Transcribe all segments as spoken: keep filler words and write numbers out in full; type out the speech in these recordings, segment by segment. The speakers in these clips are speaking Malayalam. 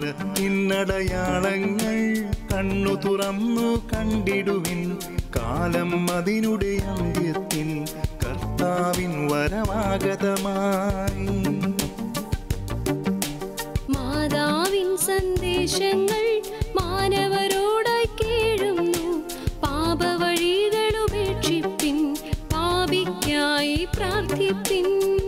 കാലത്തിനടയാളങ്ങൾ കണ്ണു തുറന്നു കണ്ടിടുവിൻ. കാലം അതിനുടെ അന്ത്യത്തിൽ കർത്താവിൻ വരവാഗതമായി. മാതാവിൻ സന്ദേശങ്ങൾ മാനവരോടായി കേഴുന്നു. പാപവഴികൾ ഉപേക്ഷിപ്പിൻ, പാപിക്കായി പ്രാർത്ഥിപ്പിൻ.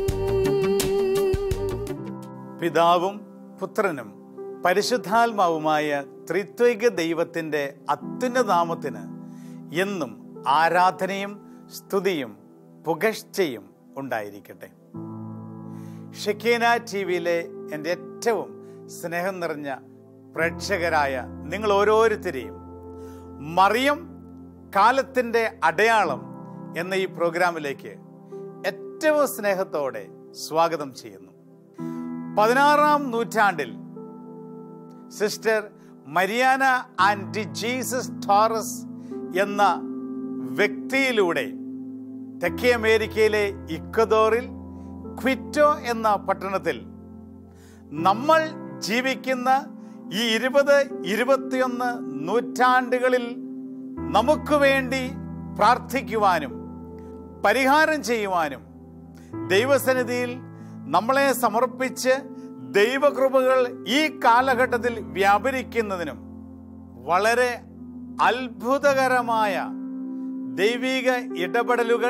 പിതാവും പുത്രനും പരിശുദ്ധാത്മാവുമായ ത്രിത്വൈക ദൈവത്തിൻ്റെ അത്യുന്നതനാമത്തിന് എന്നും ആരാധനയും സ്തുതിയും പുകഴ്ചയും ഉണ്ടായിരിക്കട്ടെ. ഷെക്കീന ടി വിയിലെ എൻ്റെ ഏറ്റവും സ്നേഹം നിറഞ്ഞ പ്രേക്ഷകരായ നിങ്ങൾ ഓരോരുത്തരെയും മറിയം കാലത്തിൻ്റെ അടയാളം എന്ന ഈ പ്രോഗ്രാമിലേക്ക് ഏറ്റവും സ്നേഹത്തോടെ സ്വാഗതം ചെയ്യുന്നു. പതിനാറാം നൂറ്റാണ്ടിൽ sister Mariana and Jesus Torres എന്ന വ്യക്തിയിലൂടെ തെക്കേ അമേരിക്കയിലെ ഇക്വദോറിൽ ക്വിറ്റോ എന്ന പട്ടണത്തിൽ നമ്മൾ ജീവിക്കുന്ന ഈ ഇരുപത് ഇരുപത്തിയൊന്ന് നൂറ്റാണ്ടുകളിൽ നമുക്ക് വേണ്ടി പ്രാർത്ഥിക്കുവാനും പരിഹാരം ചെയ്യുവാനും ദൈവസന്നിധിയിൽ നമ്മളെ സമർപ്പിച്ച് ദൈവകൃപകൾ ഈ കാലഘട്ടത്തിൽ വ്യാപരിക്കുന്നതിനും വളരെ അത്ഭുതകരമായ ദൈവിക ഇടപെടലുകൾ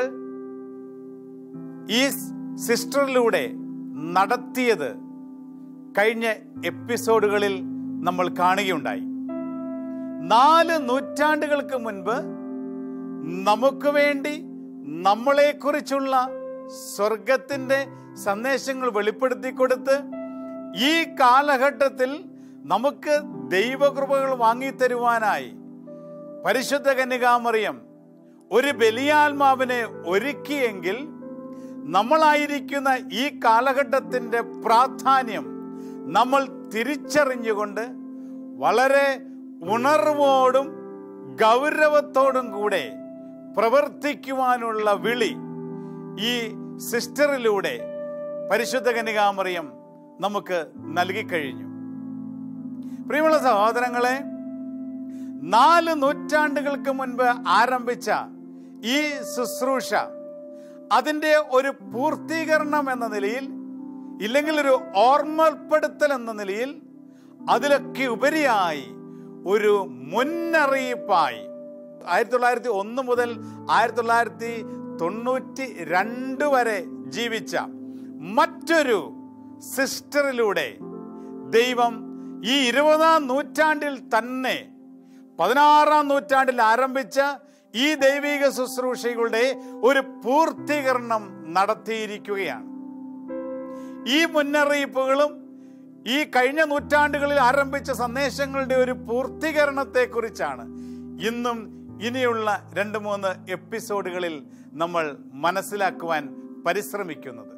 ഈ സിസ്റ്ററിലൂടെ നടത്തിയത് കഴിഞ്ഞ എപ്പിസോഡുകളിൽ നമ്മൾ കാണുകയുണ്ടായി. നാല് നൂറ്റാണ്ടുകൾക്ക് മുൻപ് നമുക്ക് വേണ്ടി നമ്മളെക്കുറിച്ചുള്ള സ്വർഗത്തിൻ്റെ സന്ദേശങ്ങൾ വെളിപ്പെടുത്തി കൊടുത്ത് ഈ കാലഘട്ടത്തിൽ നമുക്ക് ദൈവകൃപകൾ വാങ്ങിത്തരുവാനായി പരിശുദ്ധ കന്യകാമറിയം ഒരു ബലിയാത്മാവിനെ ഒരുക്കിയെങ്കിൽ നമ്മളായിരിക്കുന്ന ഈ കാലഘട്ടത്തിൻ്റെ പ്രാധാന്യം നമ്മൾ തിരിച്ചറിഞ്ഞുകൊണ്ട് വളരെ ഉണർവോടും ഗൗരവത്തോടും കൂടെ പ്രവർത്തിക്കുവാനുള്ള വിളി ഈ സിസ്റ്ററിലൂടെ പരിശുദ്ധ കന്യകാമറിയം നമുക്ക് നൽകിക്കഴിഞ്ഞു. പ്രിയമുള്ള സഹോദരങ്ങളെ, നാല് നൂറ്റാണ്ടുകൾക്ക് മുൻപ് ആരംഭിച്ച ഈ ശുശ്രൂഷ അതിൻ്റെ ഒരു പൂർത്തീകരണം എന്ന നിലയിൽ, ഇല്ലെങ്കിൽ ഒരു ഓർമ്മപ്പെടുത്തൽ എന്ന നിലയിൽ, അതിലൊക്കെ ഉപരിയായി ഒരു മുന്നറിയിപ്പായി ആയിരത്തി തൊള്ളായിരത്തി ഒന്ന് മുതൽ ആയിരത്തി തൊള്ളായിരത്തി തൊണ്ണൂറ്റി രണ്ട് വരെ ജീവിച്ച മറ്റൊരു സിസ്റ്ററിലൂടെ ദൈവം ഈ ഇരുപതാം നൂറ്റാണ്ടിൽ തന്നെ പതിനാറാം നൂറ്റാണ്ടിൽ ആരംഭിച്ച ഈ ദൈവിക ശുശ്രൂഷകളുടെ ഒരു പൂർത്തീകരണം നടത്തിയിരിക്കുകയാണ്. ഈ മുന്നറിയിപ്പുകളും ഈ കഴിഞ്ഞ നൂറ്റാണ്ടുകളിൽ ആരംഭിച്ച സന്ദേശങ്ങളുടെ ഒരു പൂർത്തീകരണത്തെ കുറിച്ചാണ് ഇന്നും ഇനിയുള്ള രണ്ട് മൂന്ന് എപ്പിസോഡുകളിൽ നമ്മൾ മനസ്സിലാക്കുവാൻ പരിശ്രമിക്കുന്നത്.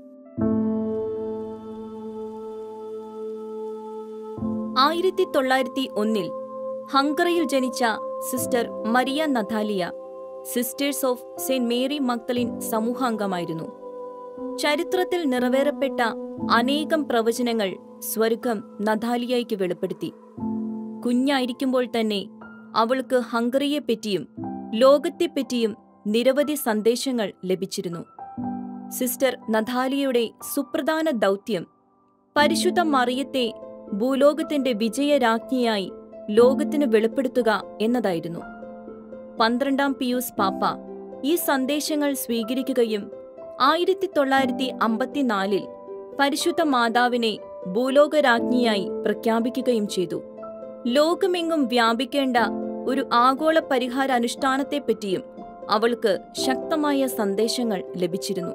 ആയിരത്തി തൊള്ളായിരത്തി ഒന്നിൽ ഹംഗറിയിൽ ജനിച്ച sister Maria Nathalia sisters of Saint Mary Magdalene സമൂഹാംഗമായിരുന്നു. ചരിത്രത്തിൽ നിറവേറപ്പെട്ട അനേകം പ്രവചനങ്ങൾ സ്വർഗം നഥാലിയയ്ക്ക് വെളിപ്പെടുത്തി. കുഞ്ഞായിരിക്കുമ്പോൾ തന്നെ അവൾക്ക് ഹംഗറിയെപ്പറ്റിയും ലോകത്തെപ്പറ്റിയും നിരവധി സന്ദേശങ്ങൾ ലഭിച്ചിരുന്നു. സിസ്റ്റർ നഥാലിയയുടെ സുപ്രധാന ദൗത്യം പരിശുദ്ധ മറിയത്തെ ഭൂലോകത്തിന്റെ വിജയരാജ്ഞിയായി ലോകത്തിന് വെളിപ്പെടുത്തുക എന്നതായിരുന്നു. പന്ത്രണ്ടാം പിയൂസ് പാപ്പ ഈ സന്ദേശങ്ങൾ സ്വീകരിക്കുകയും ആയിരത്തി തൊള്ളായിരത്തി അമ്പത്തിനാലിൽ പരിശുദ്ധ മാതാവിനെ ഭൂലോകരാജ്ഞിയായി പ്രഖ്യാപിക്കുകയും ചെയ്തു. ലോകമെങ്ങും വ്യാപിക്കേണ്ട ഒരു ആഗോള പരിഹാര അനുഷ്ഠാനത്തെപ്പറ്റിയും അവൾക്ക് ശക്തമായ സന്ദേശങ്ങൾ ലഭിച്ചിരുന്നു.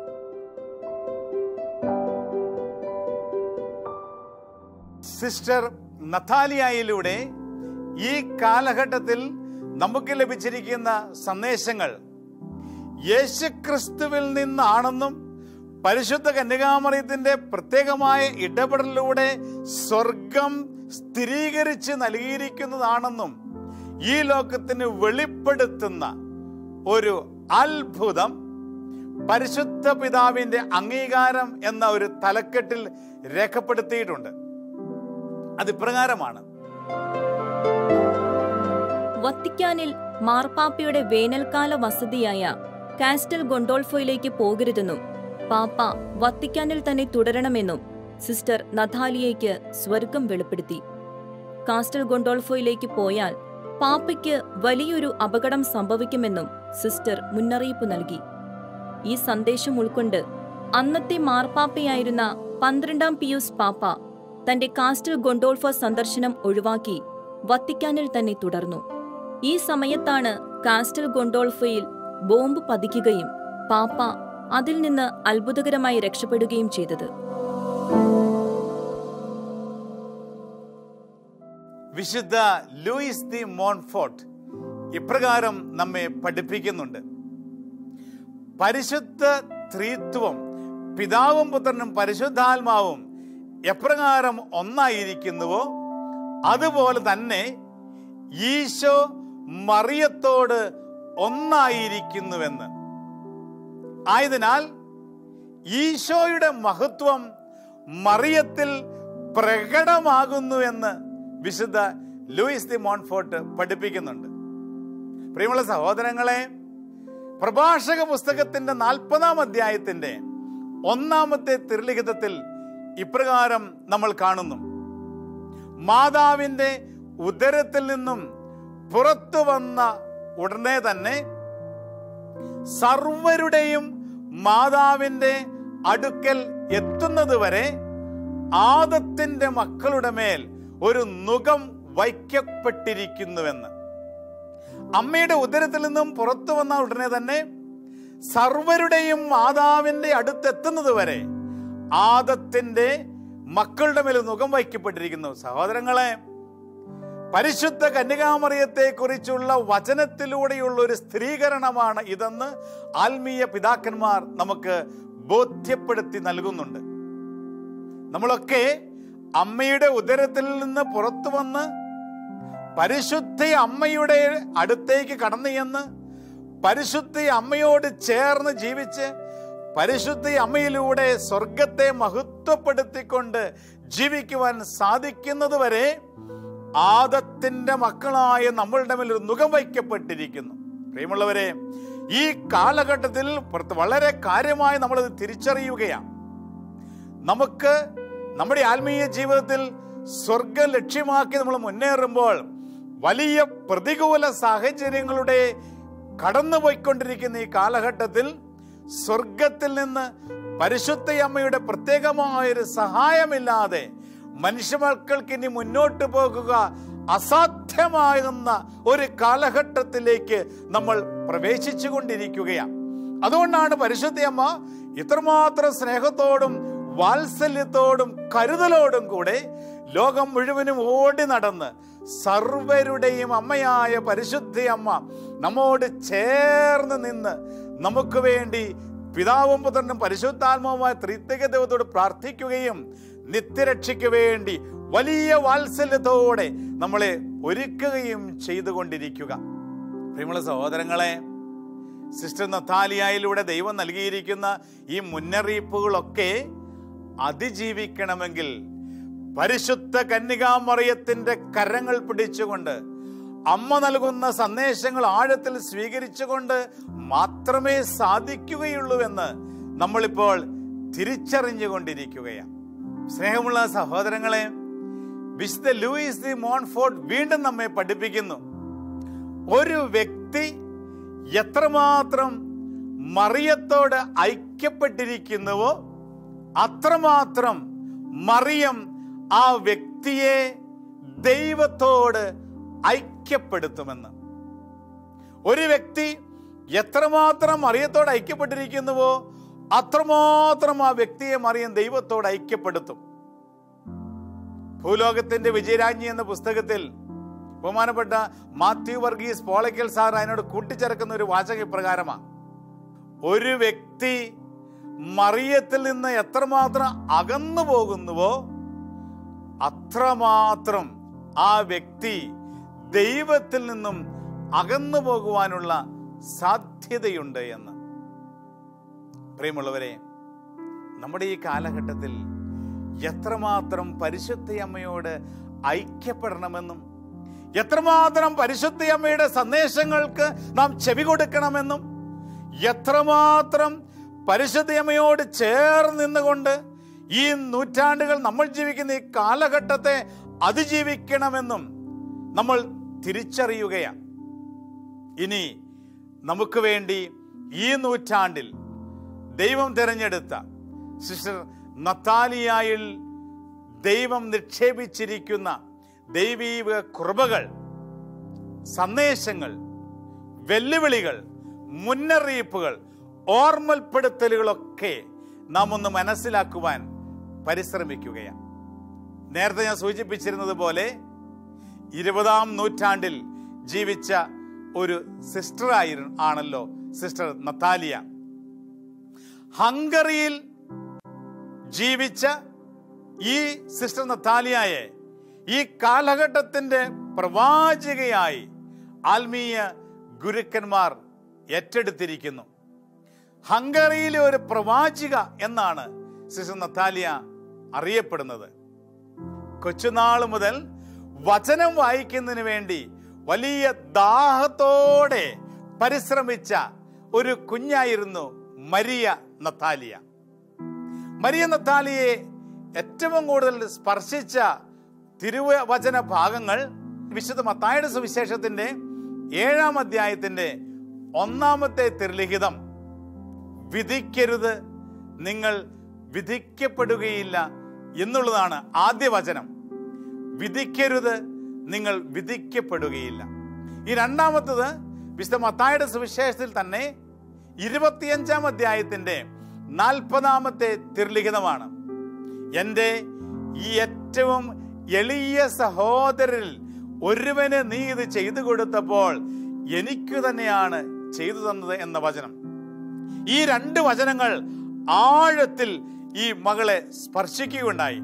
സിസ്റ്റർ നഥാലിയയിലൂടെ ഈ കാലഘട്ടത്തിൽ നമുക്ക് ലഭിച്ചിരിക്കുന്ന സന്ദേശങ്ങൾ യേശുക്രിസ്തുവിൽ നിന്നാണെന്നും പരിശുദ്ധ കന്യകാമറിയത്തിന്റെ പ്രത്യേകമായ ഇടപെടലിലൂടെ സ്വർഗം സ്ഥിരീകരിച്ച് നൽകിയിരിക്കുന്നതാണെന്നും ഈ ലോകത്തിന് വെളിപ്പെടുത്തുന്ന ഒരു അത്ഭുതം പരിശുദ്ധ പിതാവിന്റെ അംഗീകാരം എന്ന ഒരു തലക്കെട്ടിൽ രേഖപ്പെടുത്തിയിട്ടുണ്ട്. അതിപ്രകാരമാണ്. വത്തിക്കാനിൽ മാർപ്പാപ്പയുടെ വേനൽക്കാല വസതിയായ കാസ്റ്റൽ ഗൊണ്ടോൾഫോയിലേക്ക് പോകരുതെന്നും പാപ്പ വത്തിക്കാനിൽ തന്നെ തുടരണമെന്നും സിസ്റ്റർ നഥാലിയയ്ക്ക് സ്വർഗം വെളിപ്പെടുത്തി. കാസ്റ്റൽ ഗൊണ്ടോൾഫോയിലേക്ക് പോയാൽ പാപ്പയ്ക്ക് വലിയൊരു അപകടം സംഭവിക്കുമെന്നും സിസ്റ്റർ മുന്നറിയിപ്പ് നൽകി. ഈ സന്ദേശം ഉൾക്കൊണ്ട് അന്നത്തെ മാർപ്പാപ്പയായിരുന്ന പന്ത്രണ്ടാം പിയൂസ് പാപ്പ തന്റെ കാസ്റ്റൽ ഗൊണ്ടോൾഫോ സന്ദർശനം ഒഴിവാക്കി വത്തിക്കാനിൽ തന്നെ തുടർന്നു. ഈ സമയത്താണ് കാസ്റ്റൽ ഗൊണ്ടോൾഫോയിൽ ബോംബ് പതിക്കുകയും പാപ്പ അതിൽ നിന്ന് അത്ഭുതകരമായി രക്ഷപ്പെടുകയും ചെയ്തത്. വിശുദ്ധ ലൂയിസ് ദി മോൺഫോർട്ട് ഇപ്രകാരം നമ്മെ പഠിപ്പിക്കുന്നുണ്ട്. പരിശുദ്ധ ത്രിത്വം പിതാവും പുത്രനും പരിശുദ്ധാത്മാവും എപ്രകാരം ഒന്നായിരിക്കുന്നുവോ അതുപോലെ തന്നെ ഈശോ മറിയത്തോട് ഒന്നായിരിക്കുന്നുവെന്ന്. ആയതിനാൽ ഈശോയുടെ മഹത്വം മറിയത്തിൽ പ്രകടമാകുന്നുവെന്ന് വിശുദ്ധ ലൂയിസ് ദി മോൺഫോർട്ട് പഠിപ്പിക്കുന്നുണ്ട്. പ്രിയമുള്ള സഹോദരങ്ങളെ, പ്രഭാഷക പുസ്തകത്തിന്റെ നാൽപ്പതാം അധ്യായത്തിന്റെ ഒന്നാമത്തെ തിരുലിഖിതത്തിൽ ഇപ്രകാരം നമ്മൾ കാണുന്നു: മാതാവിന്റെ ഉദരത്തിൽ നിന്നും പുറത്തു വന്ന ഉടനെ തന്നെ സർവരുടെയും മാതാവിന്റെ അടുക്കൽ എത്തുന്നത് വരെ ആദത്തിന്റെ മക്കളുടെ മേൽ ഒരു നുകം വയ്ക്കപ്പെട്ടിരിക്കുന്നുവെന്ന്. അമ്മയുടെ ഉദരത്തിൽ നിന്നും പുറത്തു വന്ന ഉടനെ തന്നെ സർവരുടെയും മാതാവിന്റെ അടുത്തെത്തുന്നത് വരെ ആദത്തിന്റെ മക്കളുടെ മേൽ നുകം വയ്ക്കപ്പെട്ടിരിക്കുന്നു. സഹോദരങ്ങളെ, പരിശുദ്ധ കന്യകാമറിയത്തെ കുറിച്ചുള്ള വചനത്തിലൂടെയുള്ള ഒരു സ്ഥിരീകരണമാണ് ഇതെന്ന് ആത്മീയ പിതാക്കന്മാർ നമുക്ക് ബോധ്യപ്പെടുത്തി നൽകുന്നുണ്ട്. നമ്മളൊക്കെ അമ്മയുടെ ഉദരത്തിൽ നിന്ന് പുറത്തു വന്ന് പരിശുദ്ധ അമ്മയുടെ അടുത്തേക്ക് കടന്നു ചെന്ന് പരിശുദ്ധ അമ്മയോട് ചേർന്ന് ജീവിച്ച് പരിശുദ്ധ അമ്മയിലൂടെ സ്വർഗത്തെ മഹത്വപ്പെടുത്തിക്കൊണ്ട് ജീവിക്കുവാൻ സാധിക്കുന്നത് വരെ ആദത്തിന്റെ മക്കളായ നമ്മളുടെ മേൽ ഒരു നുകം വയ്ക്കപ്പെട്ടിരിക്കുന്നു. പ്രിയമുള്ളവരെ, ഈ കാലഘട്ടത്തിൽ വളരെ കാര്യമായി നമ്മളത് തിരിച്ചറിയുകയാണ്. നമുക്ക് നമ്മുടെ ആത്മീയ ജീവിതത്തിൽ സ്വർഗം ലക്ഷ്യമാക്കി നമ്മൾ മുന്നേറുമ്പോൾ വലിയ പ്രതികൂല സാഹചര്യങ്ങളുടെ കടന്നുപോയിക്കൊണ്ടിരിക്കുന്ന ഈ കാലഘട്ടത്തിൽ സ്വർഗത്തിൽ നിന്ന് പരിശുദ്ധ അമ്മയുടെ പ്രത്യേകമായൊരു സഹായമില്ലാതെ മനുഷ്യമക്കൾക്ക് ഇനി മുന്നോട്ട് പോകുക അസാധ്യമാകുന്ന ഒരു കാലഘട്ടത്തിലേക്ക് നമ്മൾ പ്രവേശിച്ചു കൊണ്ടിരിക്കുകയാണ്. അതുകൊണ്ടാണ് പരിശുദ്ധ അമ്മ ഇത്രമാത്രം സ്നേഹത്തോടും വാത്സല്യത്തോടും കരുതലോടും കൂടെ ലോകം മുഴുവനും ഓടി നടന്ന് സർവരുടെയും അമ്മയായ പരിശുദ്ധ അമ്മ നമ്മോട് ചേർന്ന് നിന്ന് നമുക്ക് വേണ്ടി പിതാവും പുത്രനും പരിശുദ്ധാത്മാവുമായ ത്രിത്വിക ദൈവത്തോട് പ്രാർത്ഥിക്കുകയും നിത്യരക്ഷയ്ക്ക് വേണ്ടി വലിയ വാത്സല്യത്തോടെ നമ്മളെ ഒരുക്കുകയും ചെയ്തുകൊണ്ടിരിക്കുക. പ്രിയമുള്ള സഹോദരങ്ങളെ, സിസ്റ്റർ നഥാലിയയിലൂടെ ദൈവം നൽകിയിരിക്കുന്ന ഈ മുന്നറിയിപ്പുകളൊക്കെ അതിജീവിക്കണമെങ്കിൽ പരിശുദ്ധ കന്യകാമറിയത്തിന്റെ കരങ്ങൾ പിടിച്ചുകൊണ്ട് അമ്മ നൽകുന്ന സന്ദേശങ്ങൾ ആഴത്തിൽ സ്വീകരിച്ചുകൊണ്ട് മാത്രമേ സാധിക്കുകയുള്ളൂ എന്ന് നമ്മളിപ്പോൾ തിരിച്ചറിഞ്ഞുകൊണ്ടിരിക്കുകയാണ്. സ്നേഹമുള്ള സഹോദരങ്ങളെ, വിശുദ്ധ ലൂയിസ് ദി മോൺഫോർട്ട് വീണ്ടും നമ്മെ പഠിപ്പിക്കുന്നു, ഒരു വ്യക്തി എത്രമാത്രം മറിയത്തോട് ഐക്യപ്പെട്ടിരിക്കുന്നുവോ അത്രമാത്രം മറിയം ആ വ്യക്തിയെ ദൈവത്തോട് ഐക്യപ്പെടുത്തുമെന്ന്. ഒരു വ്യക്തി എത്രമാത്രം മറിയത്തോട് ഐക്യപ്പെട്ടിരിക്കുന്നുവോ അത്രമാത്രം ആ വ്യക്തിയെ മറിയം ദൈവത്തോട് ഐക്യപ്പെടുത്തും. ഭൂലോകത്തിന്റെ വിജയരാജ്ഞി എന്ന പുസ്തകത്തിൽ ബഹുമാനപ്പെട്ട മാത്യു വർഗീസ് പോളയ്ക്കൽ സാർ അതിനോട് കൂട്ടിച്ചേർക്കുന്ന ഒരു വാചക ഇപ്രകാരമാണ്: ഒരു വ്യക്തി മറിയത്തിൽ നിന്ന് എത്രമാത്രം അകന്നു പോകുന്നുവോ അത്രമാത്രം ആ വ്യക്തി ദൈവത്തിൽ നിന്നും അകന്നു പോകുവാനുള്ള സാധ്യതയുണ്ട് എന്ന്. പ്രിയമുള്ളവരെ, നമ്മുടെ ഈ കാലഘട്ടത്തിൽ എത്രമാത്രം പരിശുദ്ധ അമ്മയോട് ഐക്യപ്പെടണമെന്നും എത്രമാത്രം പരിശുദ്ധ അമ്മയുടെ സന്ദേശങ്ങൾക്ക് നാം ചെവി കൊടുക്കണമെന്നും എത്രമാത്രം പരിശുദ്ധ അമ്മയോട് ചേർന്ന് നിന്നുകൊണ്ട് ഈ നൂറ്റാണ്ടുകൾ നമ്മൾ ജീവിക്കുന്ന ഈ കാലഘട്ടത്തെ അതിജീവിക്കണമെന്നും നമ്മൾ തിരിച്ചറിയുകയാണ്. ഇനി നമുക്ക് വേണ്ടി ഈ നൂറ്റാണ്ടിൽ ദൈവം തിരഞ്ഞെടുത്ത സിസ്റ്റർ നത്താലിയായിൽ ദൈവം നിക്ഷേപിച്ചിരിക്കുന്ന ദൈവീക കൃപകൾ, സന്ദേശങ്ങൾ, വെല്ലുവിളികൾ, മുന്നറിയിപ്പുകൾ, ഓർമ്മപ്പെടുത്തലുകളൊക്കെ നാം ഒന്ന് മനസ്സിലാക്കുവാൻ പരിശ്രമിക്കുകയാണ്. നേരത്തെ ഞാൻ സൂചിപ്പിച്ചിരുന്നത് പോലെ ഇരുപതാം നൂറ്റാണ്ടിൽ ജീവിച്ച ഒരു സിസ്റ്റർ ആയി ആണല്ലോ സിസ്റ്റർ നത്താലിയ. ഹംഗറിയിൽ ജീവിച്ച ഈ സിസ്റ്റർ നത്താലിയയെ ഈ കാലഘട്ടത്തിന്റെ പ്രവാചകയായി ആത്മീയ ഗുരുക്കന്മാർ ഏറ്റെടുത്തിരിക്കുന്നു. ഹംഗറിയിലെ ഒരു പ്രവാചിക എന്നാണ് സിസ്റ്റർ നത്താലിയ അറിയപ്പെടുന്നത്. കൊച്ചുനാൾ മുതൽ വചനം വായിക്കുന്നതിന് വേണ്ടി വലിയ ദാഹത്തോടെ പരിശ്രമിച്ച ഒരു കുഞ്ഞായിരുന്നു മരിയ നത്താലിയ. മരിയ നത്താലിയെ ഏറ്റവും കൂടുതൽ സ്പർശിച്ച തിരുവചന ഭാഗങ്ങൾ വിശുദ്ധ മത്തായിയുടെ സുവിശേഷത്തിന്റെ ഏഴാം അധ്യായത്തിന്റെ ഒന്നാമത്തെ തിരുലിഖിതം, വിധിക്കരുത്, നിങ്ങൾ വിധിക്കപ്പെടുകയില്ല എന്നുള്ളതാണ് ആദ്യ വചനം. വിധിക്കരുത്, നിങ്ങൾ വിധിക്കപ്പെടുകയില്ല. ഈ രണ്ടാമത്തത് വിശുദ്ധ മത്തായിയുടെ സുവിശേഷത്തിൽ തന്നെ ഇരുപത്തിയഞ്ചാം അധ്യായത്തിന്റെ നാൽപ്പതാമത്തെ തിരുലിഖിതമാണ്. എൻ്റെ ഈ ഏറ്റവും എളിയ സഹോദരരിൽ ഒരുവന് നീ ഇത് ചെയ്തു കൊടുത്തപ്പോൾ എനിക്കു തന്നെയാണ് ചെയ്തു തന്നത് എന്ന വചനം. ഈ രണ്ട് വചനങ്ങൾ ആഴത്തിൽ ഈ മകളെ സ്പർശിക്കുകയുണ്ടായി.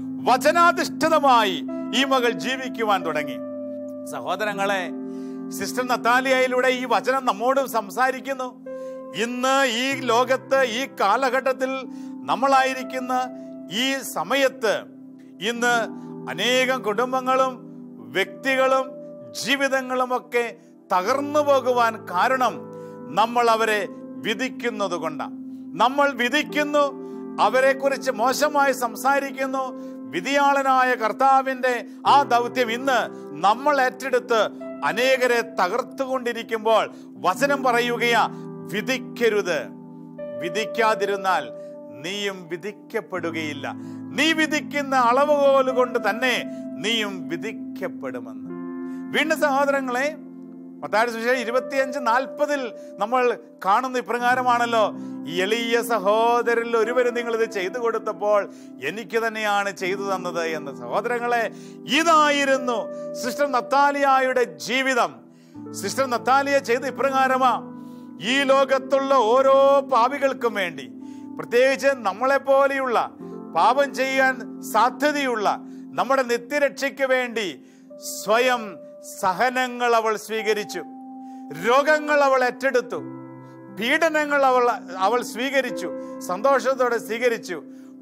വചനാധിഷ്ഠിതമായി ഈ മകൾ ജീവിക്കുവാൻ തുടങ്ങി. സഹോദരങ്ങളെ, സിസ്റ്റർ നത്താലിയയിലൂടെ ഈ വചനം നമ്മോട് സംസാരിക്കുന്നു. ഇന്ന് ഈ ലോകത്ത്, ഈ കാലഘട്ടത്തിൽ, നമ്മളായിരിക്കുന്ന ഈ സമയത്ത് ഇന്ന് അനേകം കുടുംബങ്ങളും വ്യക്തികളും ജീവിതങ്ങളും ഒക്കെ തകർന്നു പോകുവാൻ കാരണം നമ്മൾ അവരെ വിധിക്കുന്നത് കൊണ്ടാണ്. നമ്മൾ വിധിക്കുന്നു, അവരെ കുറിച്ച് മോശമായി സംസാരിക്കുന്നു. വിധിയാളനായ കർത്താവിന്റെ ആ ദൗത്യം ഇന്ന് നമ്മൾ ഏറ്റെടുത്ത് അനേകരെ തകർത്തുകൊണ്ടിരിക്കുമ്പോൾ വചനം പറയുകയാ, വിധിക്കരുത്. വിധിക്കാതിരുന്നാൽ നീയും വിധിക്കപ്പെടുകയില്ല. നീ വിധിക്കുന്ന അളവുകോല് കൊണ്ട് തന്നെ നീയും വിധിക്കപ്പെടുമെന്ന്. വീണ്ടും സഹോദരങ്ങളെ, മത്തായിയുടെ സുവിശേഷം ഇരുപത്തിയഞ്ച് നാൽപ്പതിൽ നമ്മൾ കാണുന്ന ഇപ്രകാരമാണല്ലോ, ഈ എളിയ സഹോദരിൽ ഒരുവരും നിങ്ങൾ ഇത് ചെയ്തു കൊടുത്തപ്പോൾ എനിക്ക് തന്നെയാണ് ചെയ്തു തന്നത് എന്ന്. സഹോദരങ്ങളെ, ഇതായിരുന്നു സിസ്റ്റർ നത്താലിയയുടെ ജീവിതം. സിസ്റ്റർ നത്താലിയ ചെയ്ത ഇപ്രകാരമാ, ഈ ലോകത്തുള്ള ഓരോ പാപികൾക്കും വേണ്ടി, പ്രത്യേകിച്ച് നമ്മളെ പോലെയുള്ള പാപം ചെയ്യാൻ സാധ്യതയുള്ള നമ്മുടെ നിത്യരക്ഷയ്ക്ക് വേണ്ടി സ്വയം സഹനങ്ങൾ അവൾ സ്വീകരിച്ചു. രോഗങ്ങൾ അവൾ ഏറ്റെടുത്തു. പീഡനങ്ങൾ അവൾ അവൾ സ്വീകരിച്ചു, സന്തോഷത്തോടെ സ്വീകരിച്ചു.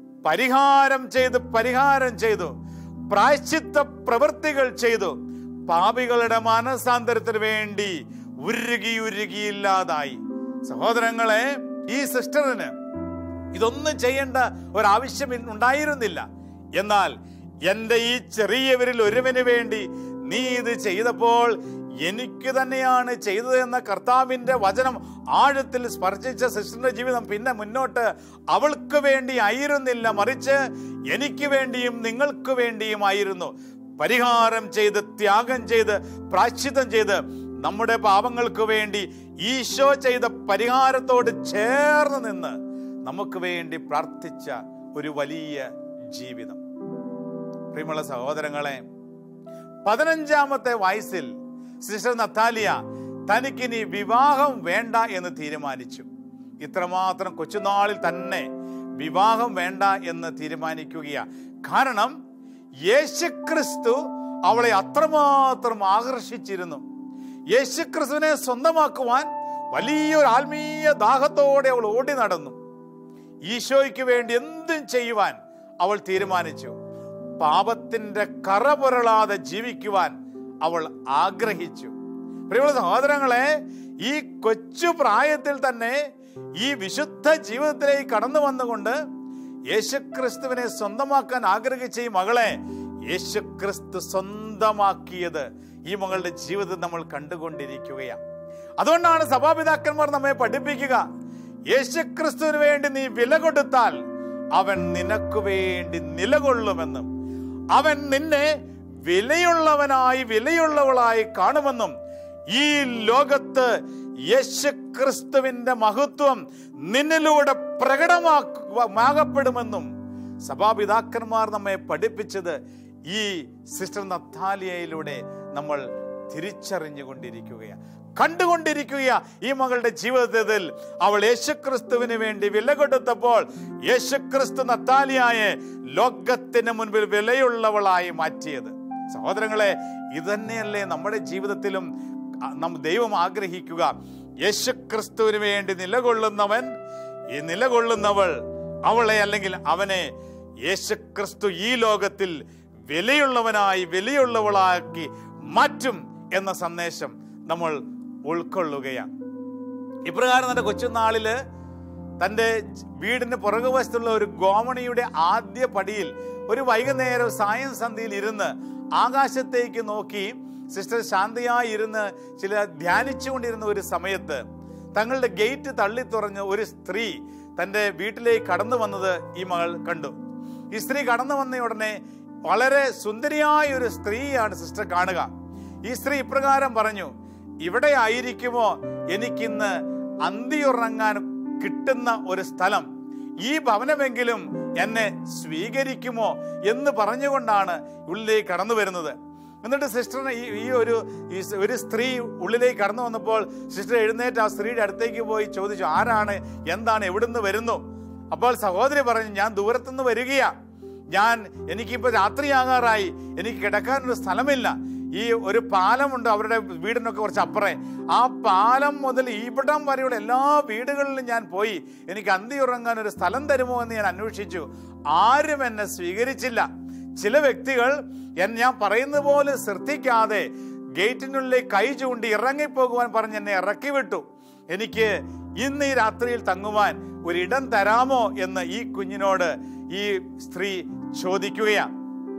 പരിഹാരം ചെയ്ത് പരിഹാരം ചെയ്തു പ്രായശ്ചിത്ത പ്രവൃത്തികൾ ചെയ്തു. പാപികളുടെ മാനസാന്തരത്തിന് വേണ്ടി ഉരുകി ഉരുകിയില്ലാതായി. സഹോദരങ്ങളെ, ഈ സിസ്റ്ററിന് ഇതൊന്നും ചെയ്യേണ്ട ഒരാവശ്യം ഉണ്ടായിരുന്നില്ല. എന്നാൽ എൻ്റെ ഈ ചെറിയവരിൽ ഒരുവന് വേണ്ടി നീ ഇത് ചെയ്തപ്പോൾ എനിക്ക് തന്നെയാണ് ചെയ്തത് എന്ന കർത്താവിൻ്റെ വചനം ആഴത്തിൽ സ്പർശിച്ച സിസ്റ്ററിന്റെ ജീവിതം പിന്നെ മുന്നോട്ട് അവൾക്ക് വേണ്ടി ആയിരുന്നില്ല, മറിച്ച് എനിക്ക് വേണ്ടിയും നിങ്ങൾക്ക് വേണ്ടിയും ആയിരുന്നു. പരിഹാരം ചെയ്ത്, ത്യാഗം ചെയ്ത്, പ്രായശ്ചിത്തം ചെയ്ത്, നമ്മുടെ പാപങ്ങൾക്ക് വേണ്ടി ഈശോ ചെയ്ത പരിഹാരത്തോട് ചേർന്ന് നിന്ന് നമുക്ക് വേണ്ടി പ്രാർത്ഥിച്ച ഒരു വലിയ ജീവിതം. പ്രിയമുള്ള സഹോദരങ്ങളെ, പതിനഞ്ചാമത്തെ വയസ്സിൽ സിസ്റ്റർ നത്താലിയ തനിക്കിനി വിവാഹം വേണ്ട എന്ന് തീരുമാനിച്ചു. ഇത്രമാത്രം കൊച്ചുനാളിൽ തന്നെ വിവാഹം വേണ്ട എന്ന് തീരുമാനിക്കുകയാണ്. കാരണം യേശുക്രിസ്തു അവളെ അത്രമാത്രം ആകർഷിച്ചിരുന്നു. യേശുക്രിസ്തുവിനെ സ്വന്തമാക്കുവാൻ വലിയൊരു ആത്മീയ ദാഹത്തോടെ അവൾ ഓടി നടന്നു. ഈശോയ്ക്ക് വേണ്ടി എന്തും ചെയ്യുവാൻ അവൾ തീരുമാനിച്ചു. പാപത്തിന്റെ കറ പുരളാതെ ജീവിക്കുവാൻ അവൾ ആഗ്രഹിച്ചു. പ്രിയമുള്ള സഹോദരങ്ങളെ, ഈ കൊച്ചു പ്രായത്തിൽ തന്നെ ഈ വിശുദ്ധ ജീവിതത്തിലേക്ക് കടന്നു വന്നുകൊണ്ട് യേശുക്രിസ്തുവിനെ സ്വന്തമാക്കാൻ ആഗ്രഹിച്ച ഈ മകളെ യേശുക്രിസ്തു സ്വന്തമാക്കിയത് ഈ മകളുടെ ജീവിതം നമ്മൾ കണ്ടുകൊണ്ടിരിക്കുകയാണ്. അതുകൊണ്ടാണ് സഭാപിതാക്കന്മാർ നമ്മെ പഠിപ്പിക്കുക, യേശുക്രിസ്തുവിന് വേണ്ടി നീ വില കൊടുത്താൽ അവൻ നിനക്ക് വേണ്ടി നിലകൊള്ളുമെന്നും അവൻ നിന്നെ വിലയുള്ളവനായി വിലയുള്ളവളായി കാണുമെന്നും ഈ ലോകത്ത് യേശുക്രിസ്തുവിന്റെ മഹത്വം നിന്നിലൂടെ പ്രകടമാകപ്പെടുമെന്നും സഭാപിതാക്കന്മാർ നമ്മെ പഠിപ്പിച്ചത് ഈ സിസ്റ്റർ നത്താലിയയിലൂടെ നമ്മൾ തിരിച്ചറിഞ്ഞുകൊണ്ടിരിക്കുകയാണ്, കണ്ടുകൊണ്ടിരിക്കുക. ഈ മകളുടെ ജീവിതത്തിൽ അവൾ യേശുക്രിസ്തുവിന് വേണ്ടി വില കൊടുത്തപ്പോൾ യേശുക്രിസ്തു നത്താലിയായെ ലോകത്തിന് മുൻപിൽ വിലയുള്ളവളായി മാറ്റിയത്. സഹോദരങ്ങളെ, ഇതന്നെയല്ലേ നമ്മുടെ ജീവിതത്തിലും നമ്മ ദൈവം ആഗ്രഹിക്കുക. യേശുക്രിസ്തുവിന് വേണ്ടി നിലകൊള്ളുന്നവൻ, ഈ നിലകൊള്ളുന്നവൾ, അവളെ അല്ലെങ്കിൽ അവനെ യേശുക്രിസ്തു ഈ ലോകത്തിൽ വിലയുള്ളവനായി വിലയുള്ളവളാക്കി മാറ്റും എന്ന സന്ദേശം നമ്മൾ ഉൾക്കൊള്ളുകയാണ്. ഇപ്രകാരം തന്റെ കൊച്ചുനാളില് തൻ്റെ വീടിന് പുറകുവശത്തുള്ള ഒരു ഗോമണിയുടെ ആദ്യ പടിയിൽ ഒരു വൈകുന്നേരം സായം സന്ധ്യയിൽ ഇരുന്ന് ആകാശത്തേക്ക് നോക്കി സിസ്റ്റർ ശാന്തയായി ഇരുന്ന് ചില ധ്യാനിച്ചുകൊണ്ടിരുന്ന ഒരു സമയത്ത് തങ്ങളുടെ ഗേറ്റ് തള്ളി തുറഞ്ഞ് ഒരു സ്ത്രീ തൻ്റെ വീട്ടിലേക്ക് കടന്നു വന്നത് ഈ മകൾ കണ്ടു. ഈ സ്ത്രീ കടന്നു വന്ന ഉടനെ വളരെ സുന്ദരിയായ ഒരു സ്ത്രീയാണ് സിസ്റ്റർ കാണുക. ഈ സ്ത്രീ ഇപ്രകാരം പറഞ്ഞു, ഇവിടെ ആയിരിക്കുമോ എനിക്കിന്ന് അന്തിയുറങ്ങാൻ കിട്ടുന്ന ഒരു സ്ഥലം, ഈ ഭവനമെങ്കിലും എന്നെ സ്വീകരിക്കുമോ എന്ന് പറഞ്ഞുകൊണ്ടാണ് ഉള്ളിലേക്ക് കടന്നു വരുന്നത്. എന്നിട്ട് സിസ്റ്ററിന് ഈ ഈ ഒരു ഈ ഒരു സ്ത്രീ ഉള്ളിലേക്ക് കടന്നു വന്നപ്പോൾ സിസ്റ്റർ എഴുന്നേറ്റ് ആ സ്ത്രീയുടെ അടുത്തേക്ക് പോയി ചോദിച്ചു, ആരാണ്, എന്താണ്, എവിടുന്ന് വരുന്നു? അപ്പോൾ സഹോദരി പറഞ്ഞു, ഞാൻ ദൂരത്തുനിന്ന് വരികയാ, ഞാൻ എനിക്കിപ്പോൾ രാത്രിയാകാറായി, എനിക്ക് കിടക്കാനൊരു സ്ഥലമില്ല, ഈ ഒരു പാലമുണ്ട് അവരുടെ വീടിനൊക്കെ കുറച്ച് അപ്പുറേ, ആ പാലം മുതൽ ഇവിടം വരെയുള്ള എല്ലാ വീടുകളിലും ഞാൻ പോയി, എനിക്ക് അന്തി ഉറങ്ങാൻ ഒരു സ്ഥലം തരുമോ എന്ന് ഞാൻ അന്വേഷിച്ചു, ആരും എന്നെ സ്വീകരിച്ചില്ല. ചില വ്യക്തികൾ ഞാൻ പറയുന്ന പോലെ ശ്രദ്ധിക്കാതെ ഗേറ്റിനുള്ളിൽ കൈ ചൂണ്ടി ഇറങ്ങിപ്പോകുവാൻ പറഞ്ഞ് എന്നെ ഇറക്കി വിട്ടു. എനിക്ക് ഇന്ന് ഈ രാത്രിയിൽ തങ്ങുവാൻ ഒരിടം തരാമോ എന്ന് ഈ കുഞ്ഞിനോട് ഈ സ്ത്രീ ചോദിക്കുകയാണ്.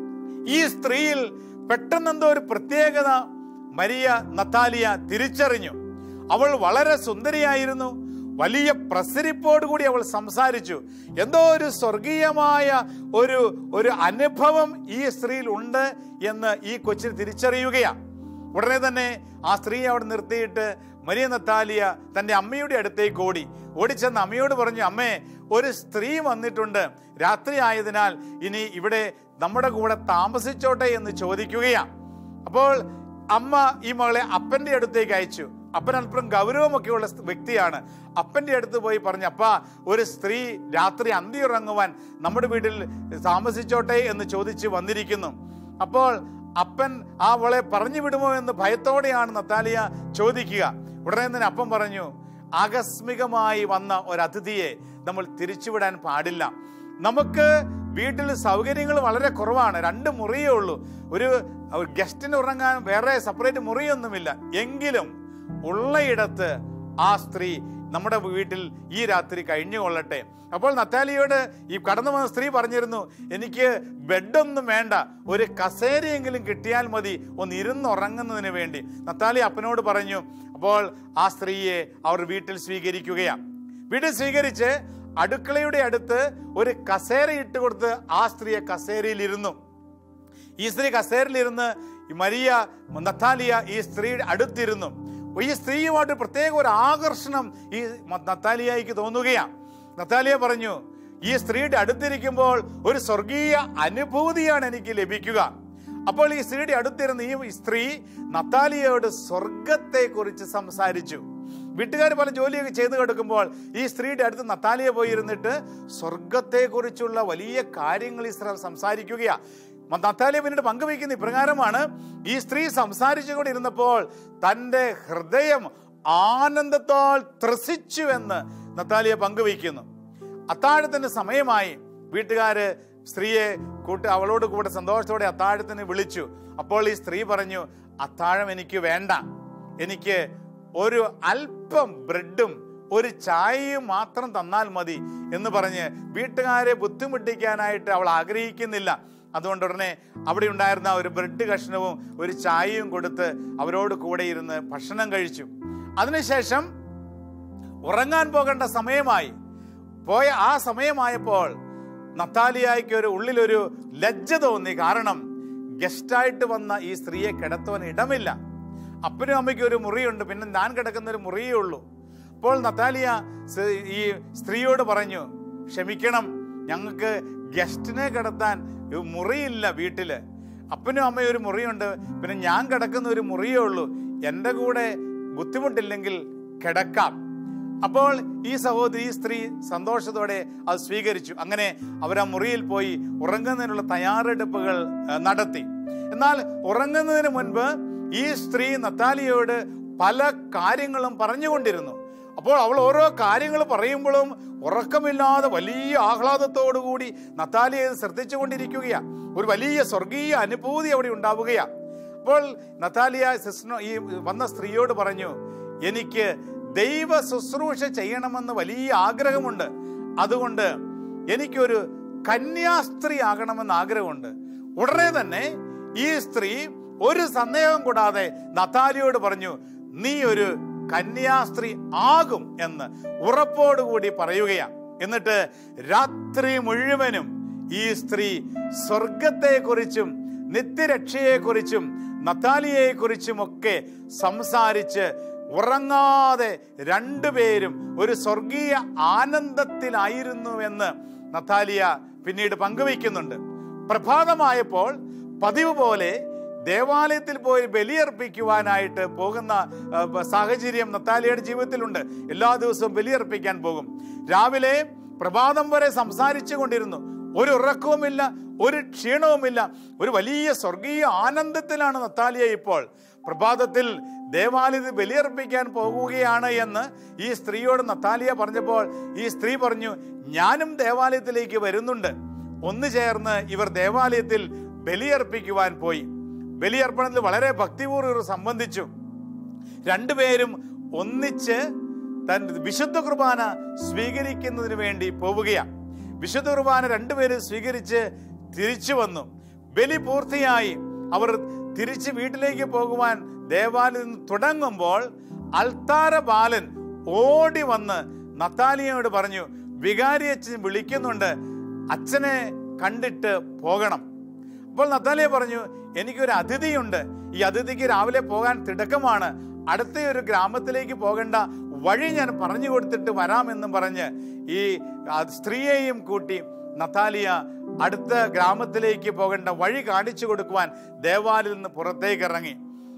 ഈ സ്ത്രീയിൽ പെട്ടെന്നെന്തോ ഒരു പ്രത്യേകത മരിയ നത്താലിയ തിരിച്ചറിഞ്ഞു. അവൾ വളരെ സുന്ദരിയായിരുന്നു, വലിയ പ്രസരിപ്പോടുകൂടി അവൾ സംസാരിച്ചു. എന്തോ ഒരു സ്വർഗീയമായ ഒരു ഒരു അനുഭവം ഈ സ്ത്രീയിൽ ഉണ്ട് എന്ന് ഈ കൊച്ചിന് തിരിച്ചറിയുകയാണ്. ഉടനെ തന്നെ ആ സ്ത്രീ അവിടെ നിർത്തിയിട്ട് മരിയ നത്താലിയ തൻ്റെ അമ്മയുടെ അടുത്തേക്ക് ഓടി ഓടിച്ചെന്ന് അമ്മയോട് പറഞ്ഞു, അമ്മേ, ഒരു സ്ത്രീ വന്നിട്ടുണ്ട്, രാത്രി ആയതിനാൽ ഇനി ഇവിടെ നമ്മുടെ കൂടെ താമസിച്ചോട്ടെ എന്ന് ചോദിക്കുകയാണ്. അപ്പോൾ അമ്മ ഈ മകളെ അപ്പൻ്റെ അടുത്തേക്ക് അയച്ചു. അപ്പൻ അല്പം ഗൗരവമൊക്കെയുള്ള വ്യക്തിയാണ്. അപ്പൻ്റെ അടുത്ത് പോയി പറഞ്ഞു, അപ്പ, ഒരു സ്ത്രീ രാത്രി അന്തി ഉറങ്ങുവാൻ നമ്മുടെ വീട്ടിൽ താമസിച്ചോട്ടെ എന്ന് ചോദിച്ച് വന്നിരിക്കുന്നു. അപ്പോൾ അപ്പൻ ആ അവളെ പറഞ്ഞു വിടുമോ എന്ന് ഭയത്തോടെയാണ് നത്താലിയ ചോദിക്കുക. ഉടനെ തന്നെ അപ്പൻ പറഞ്ഞു, ആകസ്മികമായി വന്ന ഒരു അതിഥിയെ നമ്മൾ തിരിച്ചുവിടാൻ പാടില്ല. നമുക്ക് വീട്ടിൽ സൗകര്യങ്ങൾ വളരെ കുറവാണ്, രണ്ട് മുറിയേ ഉള്ളൂ, ഒരു ഗസ്റ്റിന് ഉറങ്ങാൻ വേറെ സെപ്പറേറ്റ് മുറിയൊന്നുമില്ല. എങ്കിലും ഉള്ളയിടത്ത് ആ സ്ത്രീ നമ്മുടെ വീട്ടിൽ ഈ രാത്രി കഴിഞ്ഞുകൊള്ളട്ടെ. അപ്പോൾ നത്താലിയോട് ഈ കടന്നു വന്ന സ്ത്രീ പറഞ്ഞിരുന്നു, എനിക്ക് ബെഡൊന്നും വേണ്ട, ഒരു കസേരയെങ്കിലും കിട്ടിയാൽ മതി ഒന്ന് ഇരുന്നുറങ്ങുന്നതിന് വേണ്ടി. നത്താലി അപ്പനോട് പറഞ്ഞു. അപ്പോൾ ആ സ്ത്രീയെ അവർ വീട്ടിൽ സ്വീകരിക്കുകയാണ്. വീട്ടിൽ സ്വീകരിച്ച് അടുക്കളയുടെ അടുത്ത് ഒരു കസേര ഇട്ട് കൊടുത്ത് ആ സ്ത്രീയെ കസേരയിൽ ഇരുന്നു. ഈ സ്ത്രീ കസേരയിലിരുന്ന് മരിയ നത്താലിയ ഈ സ്ത്രീയുടെ അടുത്തിരുന്നു. ഈ സ്ത്രീയുമായിട്ട് പ്രത്യേക ഒരു ആകർഷണം ഈ നത്താലിയയ്ക്ക് തോന്നുകയാണ്. നത്താലിയ പറഞ്ഞു, ഈ സ്ത്രീയുടെ അടുത്തിരിക്കുമ്പോൾ ഒരു സ്വർഗീയ അനുഭൂതിയാണ് എനിക്ക് ലഭിക്കുക. അപ്പോൾ ഈ സ്ത്രീയുടെ അടുത്തിരുന്ന് ഈ സ്ത്രീ നത്താലിയയോട് സ്വർഗത്തെ കുറിച്ച് സംസാരിച്ചു. വീട്ടുകാർ പല ജോലിയൊക്കെ ചെയ്തു കൊടുക്കുമ്പോൾ ഈ സ്ത്രീയുടെ അടുത്ത് നത്താലിയ പോയിരുന്നിട്ട് സ്വർഗത്തെ കുറിച്ചുള്ള വലിയ കാര്യങ്ങൾ ഈ സ്ത്രീ സംസാരിക്കുകയാണ്. നത്താലിയ പിന്നീട് പങ്കുവയ്ക്കുന്ന ഇപ്രകാരമാണ്, ഈ സ്ത്രീ സംസാരിച്ചു കൊണ്ടിരുന്നപ്പോൾ തൻ്റെ ഹൃദയം ആനന്ദത്താൽ ത്രസിച്ചു എന്ന് നത്താലിയ പങ്കുവയ്ക്കുന്നു. അത്താഴത്തിന് സമയമായി. വീട്ടുകാര് സ്ത്രീയെ കൂട്ട് അവളോട് കൂടെ സന്തോഷത്തോടെ അത്താഴത്തിന് വിളിച്ചു. അപ്പോൾ ഈ സ്ത്രീ പറഞ്ഞു, അത്താഴം എനിക്ക് വേണ്ട, എനിക്ക് ഒരു അല്പം ബ്രെഡും ഒരു ചായയും മാത്രം തന്നാൽ മതി എന്ന് പറഞ്ഞ് വീട്ടുകാരെ ബുദ്ധിമുട്ടിക്കാനായിട്ട് അവൾ ആഗ്രഹിക്കുന്നില്ല. അതുകൊണ്ട് ഉടനെ അവിടെ ഉണ്ടായിരുന്ന ഒരു ബ്രെഡ് കഷ്ണവും ഒരു ചായയും കൊടുത്ത് അവരോട് കൂടെ ഇരുന്ന് ഭക്ഷണം കഴിച്ചു. അതിനുശേഷം ഉറങ്ങാൻ പോകേണ്ട സമയമായി. പോയ ആ സമയമായപ്പോൾ നത്താലിയായ്ക്ക് ഒരു ഉള്ളിലൊരു ലജ്ജ തോന്നി. കാരണം ഗസ്റ്റായിട്ട് വന്ന ഈ സ്ത്രീയെ കിടത്തുവാൻ ഇടമില്ല. അപ്പനും അമ്മയ്ക്കും ഒരു മുറിയുണ്ട്, പിന്നെ ഞാൻ കിടക്കുന്ന ഒരു മുറിയേ ഉള്ളൂ. അപ്പോൾ നത്താലിയ ഈ സ്ത്രീയോട് പറഞ്ഞു, ക്ഷമിക്കണം, ഞങ്ങൾക്ക് ഗസ്റ്റിനെ കിടത്താൻ മുറിയില്ല വീട്ടില്. അപ്പനും അമ്മയും ഒരു മുറിയുണ്ട്, പിന്നെ ഞാൻ കിടക്കുന്ന ഒരു മുറിയേ ഉള്ളൂ. എൻ്റെ കൂടെ ബുദ്ധിമുട്ടില്ലെങ്കിൽ കിടക്കാം. അപ്പോൾ ഈ സഹോദരി ഈ സ്ത്രീ സന്തോഷത്തോടെ അത് സ്വീകരിച്ചു. അങ്ങനെ അവർ ആ മുറിയിൽ പോയി ഉറങ്ങുന്നതിനുള്ള തയ്യാറെടുപ്പുകൾ നടത്തി. എന്നാൽ ഉറങ്ങുന്നതിന് മുൻപ് ഈ സ്ത്രീ നത്താലിയോട് പല കാര്യങ്ങളും പറഞ്ഞുകൊണ്ടിരുന്നു. അപ്പോൾ അവൾ ഓരോ കാര്യങ്ങൾ പറയുമ്പോഴും ഉറക്കമില്ലാതെ വലിയ ആഹ്ലാദത്തോടു കൂടി നത്താലിയെ ശ്രദ്ധിച്ചു കൊണ്ടിരിക്കുകയാ. ഒരു വലിയ സ്വർഗീയ അനുഭൂതി അവിടെ ഉണ്ടാവുകയാ. അപ്പോൾ നത്താലിയ സിസ്റ്റർ ഈ വന്ന സ്ത്രീയോട് പറഞ്ഞു, എനിക്ക് ദൈവ ശുശ്രൂഷ ചെയ്യണമെന്ന് വലിയ ആഗ്രഹമുണ്ട്. അതുകൊണ്ട് എനിക്കൊരു കന്യാസ്ത്രീ ആകണമെന്ന് ആഗ്രഹമുണ്ട്. ഉടനെ തന്നെ ഈ സ്ത്രീ ഒരു സന്ദേഹം കൂടാതെ നത്താലിയോട് പറഞ്ഞു, നീ ഒരു കന്യാസ്ത്രീ ആകും എന്ന് ഉറപ്പോടുകൂടി പറയുകയാണ്. എന്നിട്ട് രാത്രി മുഴുവനും ഈ സ്ത്രീ സ്വർഗത്തെക്കുറിച്ചും നിത്യരക്ഷയെക്കുറിച്ചും നത്താലിയെക്കുറിച്ചുമൊക്കെ സംസാരിച്ച് ഉറങ്ങാതെ രണ്ടുപേരും ഒരു സ്വർഗീയ ആനന്ദത്തിലായിരുന്നുവെന്ന് നത്താലിയ പിന്നീട് പങ്കുവയ്ക്കുന്നുണ്ട്. പ്രഭാതമായപ്പോൾ പതിവ് പോലെ ദേവാലയത്തിൽ പോയി ബലിയർപ്പിക്കുവാനായിട്ട് പോകുന്ന സാഹചര്യം നത്താലിയുടെ ജീവിതത്തിലുണ്ട്. എല്ലാ ദിവസവും ബലിയർപ്പിക്കാൻ പോകും. രാവിലെ പ്രഭാതം വരെ സംസാരിച്ചു കൊണ്ടിരുന്നു. ഒരു ഉറക്കവുമില്ല, ഒരു ക്ഷീണവുമില്ല. ഒരു വലിയ സ്വർഗീയ ആനന്ദത്തിലാണ് നത്താലിയ ഇപ്പോൾ. പ്രഭാതത്തിൽ ദേവാലയത്തിൽ ബലിയർപ്പിക്കാൻ പോകുകയാണ് എന്ന് ഈ സ്ത്രീയോട് നത്താലിയ പറഞ്ഞപ്പോൾ ഈ സ്ത്രീ പറഞ്ഞു, ഞാനും ദേവാലയത്തിലേക്ക് വരുന്നുണ്ട്. ഒന്നു ചേർന്ന് ഇവർ ദേവാലയത്തിൽ ബലിയർപ്പിക്കുവാൻ പോയി. ബലിയർപ്പണത്തിൽ വളരെ ഭക്തിപൂർവ്വം സംബന്ധിച്ചു. രണ്ടുപേരും ഒന്നിച്ച് തൻ വിശുദ്ധ കുർബാന സ്വീകരിക്കുന്നതിന് വേണ്ടി പോവുകയാണ്. വിശുദ്ധ കുർബാന രണ്ടുപേരും സ്വീകരിച്ച് തിരിച്ചു വന്നു. ബലി പൂർത്തിയായി അവർ തിരിച്ച് വീട്ടിലേക്ക് പോകുവാൻ ദേവാലയം തുടങ്ങുമ്പോൾ അൽത്താര ബാലൻ ഓടി വന്ന് നത്താലിയയോട് പറഞ്ഞു, വികാരി അച്ഛൻ വിളിക്കുന്നുണ്ട്, അച്ഛനെ കണ്ടിട്ട് പോകണം. അപ്പോൾ നത്താലിയ പറഞ്ഞു, എനിക്കൊരു അതിഥിയുണ്ട്, ഈ അതിഥിക്ക് രാവിലെ പോകാൻ തിടുക്കമാണ്, അടുത്ത ഒരു ഗ്രാമത്തിലേക്ക് പോകേണ്ട വഴി ഞാൻ പറഞ്ഞു കൊടുത്തിട്ട് വരാമെന്നും പറഞ്ഞ് ഈ സ്ത്രീയെയും കൂട്ടി നത്താലിയ അടുത്ത ഗ്രാമത്തിലേക്ക് പോകേണ്ട വഴി കാണിച്ചു കൊടുക്കുവാൻ ദേവാലയത്തിൽ നിന്ന് പുറത്തേക്ക് ഇറങ്ങി.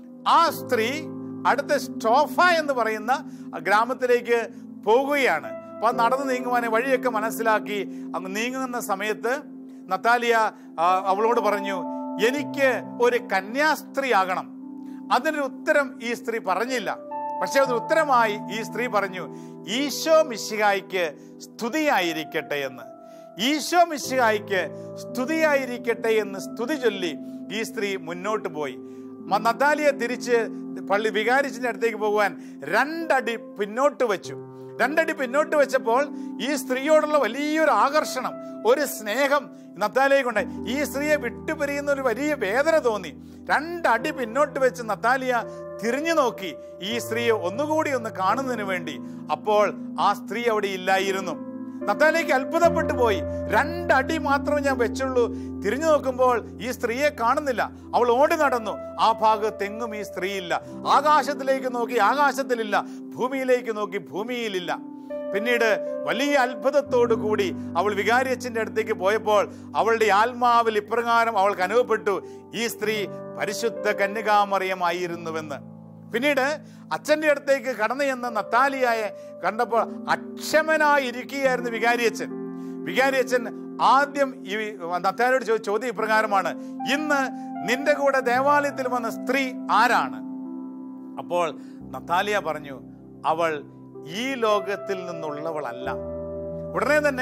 ആ സ്ത്രീ അടുത്ത സ്റ്റോഫ എന്ന് പറയുന്ന ഗ്രാമത്തിലേക്ക് പോകുകയാണ്. അപ്പൊ നടന്നു നീങ്ങുവാൻ വഴിയൊക്കെ മനസ്സിലാക്കി അങ്ങ് നീങ്ങുന്ന സമയത്ത് നത്താലിയ അവളോട് പറഞ്ഞു, എനിക്ക് ഒരു കന്യാസ്ത്രീ ആകണം. അതിനൊരു ഉത്തരം ഈ സ്ത്രീ പറഞ്ഞില്ല. പക്ഷെ അതിന് ഉത്തരമായി ഈ സ്ത്രീ പറഞ്ഞു, ഈശോ മിശിഹായ്ക്ക് സ്തുതിയായിരിക്കട്ടെ എന്ന്. ഈശോ മിശിഹായ്ക്ക് സ്തുതിയായിരിക്കട്ടെ എന്ന് സ്തുതി ചൊല്ലി ഈ സ്ത്രീ മുന്നോട്ട് പോയി. നത്താലിയ തിരിച്ച് പള്ളി വികാരിച്ചിന്റെ അടുത്തേക്ക് പോകുവാൻ രണ്ടടി പിന്നോട്ട് വെച്ചു. രണ്ടടി പിന്നോട്ട് വെച്ചപ്പോൾ ഈ സ്ത്രീയോടുള്ള വലിയൊരു ആകർഷണം, ഒരു സ്നേഹം നത്താലിയക്കുണ്ട്. ഈ സ്ത്രീയെ വിട്ടുപിരിയുന്ന ഒരു വലിയ വേദന തോന്നി. രണ്ടടി പിന്നോട്ട് വെച്ച് നത്താലിയ തിരിഞ്ഞു നോക്കി ഈ സ്ത്രീയെ ഒന്നുകൂടി ഒന്ന് കാണുന്നതിന് വേണ്ടി. അപ്പോൾ ആ സ്ത്രീ അവിടെ ഇല്ലായിരുന്നു. നത്താലിയക്ക് അത്ഭുതപ്പെട്ടു പോയി. രണ്ടടി മാത്രമേ ഞാൻ വെച്ചുള്ളൂ. തിരിഞ്ഞു നോക്കുമ്പോൾ ഈ സ്ത്രീയെ കാണുന്നില്ല. അവൾ ഓടി നടന്നു. ആ ഭാഗത്തെങ്ങും ഈ സ്ത്രീയില്ല. ആകാശത്തിലേക്ക് നോക്കി ആകാശത്തിലില്ല, ഭൂമിയിലേക്ക് നോക്കി ഭൂമിയിലില്ല. പിന്നീട് വലിയ അത്ഭുതത്തോടു കൂടി അവൾ വികാരി അച്ഛൻ്റെ അടുത്തേക്ക് പോയപ്പോൾ അവളുടെ ആത്മാവിൽ ഇപ്രകാരം അവൾക്ക് അനുഭവപ്പെട്ടു, ഈ സ്ത്രീ പരിശുദ്ധ കന്യകാമറിയമായിരുന്നുവെന്ന്. പിന്നീട് അച്ഛൻ്റെ അടുത്തേക്ക് കടന്നു ചെന്ന നത്താലിയായെ കണ്ടപ്പോൾ അക്ഷമനായിരിക്കുകയായിരുന്നു വികാരിയച്ഛൻ. വികാരിയച്ഛൻ ആദ്യം ഈ നത്താലിയോട് ചോദിച്ച ചോദ്യം ഇപ്രകാരമാണ്, ഇന്ന് നിന്റെ കൂടെ ദേവാലയത്തിൽ വന്ന സ്ത്രീ ആരാണ്? അപ്പോൾ നത്താലിയ പറഞ്ഞു, അവൾ ഈ ലോകത്തിൽ നിന്നുള്ളവളല്ല. ഉടനെ തന്നെ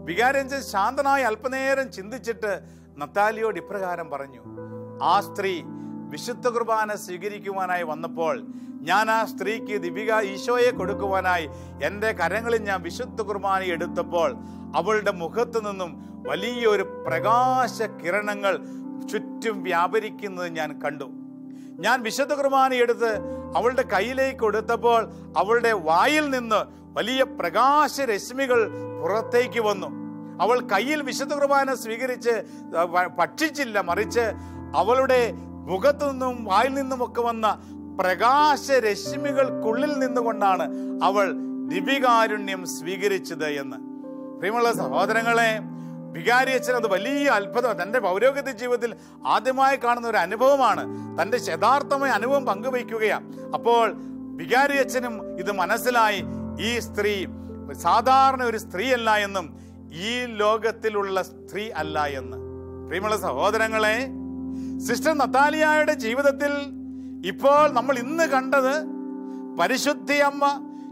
വികാരിയച്ഛൻ ശാന്തനായി അല്പനേരം ചിന്തിച്ചിട്ട് നത്താലിയോട് ഇപ്രകാരം പറഞ്ഞു: ആ സ്ത്രീ വിശുദ്ധ കുർബാന സ്വീകരിക്കുവാനായി വന്നപ്പോൾ ഞാൻ ആ സ്ത്രീക്ക് ദിവ്യ ഈശോയെ കൊടുക്കുവാനായി എൻ്റെ കരങ്ങളിൽ ഞാൻ വിശുദ്ധ കുർബാന എടുത്തപ്പോൾ അവളുടെ മുഖത്തു നിന്നും വലിയൊരു പ്രകാശ കിരണങ്ങൾ ചുറ്റും വ്യാപരിക്കുന്നത് ഞാൻ കണ്ടു. ഞാൻ വിശുദ്ധ കുർബാന എടുത്ത് അവളുടെ കയ്യിലേക്ക് കൊടുത്തപ്പോൾ അവളുടെ വായിൽ നിന്ന് വലിയ പ്രകാശരശ്മികൾ പുറത്തേക്ക് വന്നു. അവൾ കയ്യിൽ വിശുദ്ധ കുർബാന സ്വീകരിച്ച് ഭക്ഷിച്ചില്ല, മറിച്ച് അവളുടെ മുഖത്തു നിന്നും വായിൽ നിന്നുമൊക്കെ വന്ന പ്രകാശരശ്മികൾക്കുള്ളിൽ നിന്നുകൊണ്ടാണ് അവൾ ദിവ്യകാരുണ്യം സ്വീകരിച്ചത് എന്ന്. പ്രിയമുള്ള സഹോദരങ്ങളെ, വികാരിയച്ഛൻ അത് വലിയ അത്ഭുതം, തൻ്റെ പൗരോഹിത്യ ജീവിതത്തിൽ ആദ്യമായി കാണുന്ന ഒരു അനുഭവമാണ്. തൻ്റെ യഥാർത്ഥമായ അനുഭവം പങ്കുവയ്ക്കുകയാണ്. അപ്പോൾ വികാരിയച്ഛനും ഇത് മനസ്സിലായി, ഈ സ്ത്രീ സാധാരണ ഒരു സ്ത്രീയല്ല എന്നും ഈ ലോകത്തിലുള്ള സ്ത്രീ അല്ല എന്ന്. പ്രിയമുള്ള സഹോദരങ്ങളെ, സിസ്റ്റർ നത്താലിയായുടെ ജീവിതത്തിൽ ഇപ്പോൾ നമ്മൾ ഇന്ന് കണ്ടത് പരിശുദ്ധി അമ്മ